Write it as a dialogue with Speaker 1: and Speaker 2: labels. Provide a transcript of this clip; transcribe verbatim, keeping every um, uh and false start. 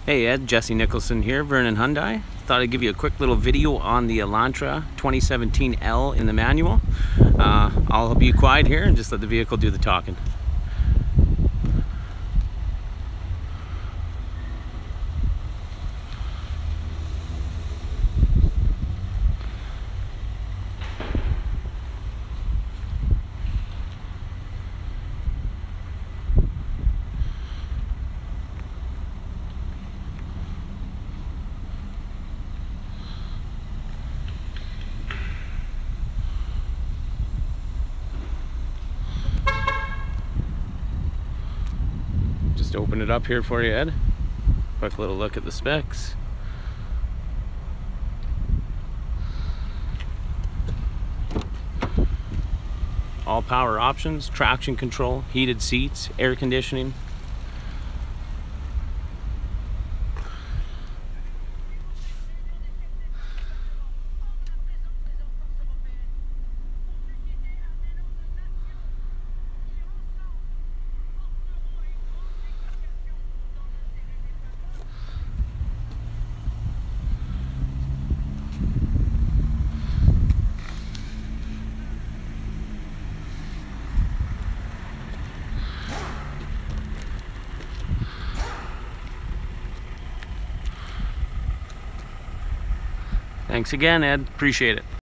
Speaker 1: Hey Ed, Jesse Nicholson here, Vernon Hyundai. Thought I'd give you a quick little video on the Elantra twenty seventeen L in the manual. Uh, I'll be quiet here and just let the vehicle do the talking. Just open it up here for you, Ed. Quick little look at the specs. All power options, traction control, heated seats, air conditioning. Thanks again, Ed. Appreciate it.